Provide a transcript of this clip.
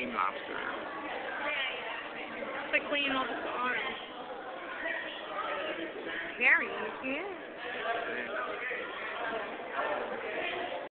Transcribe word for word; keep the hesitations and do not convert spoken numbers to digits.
king lobster. It's like cleaning all the stars. Very, yeah.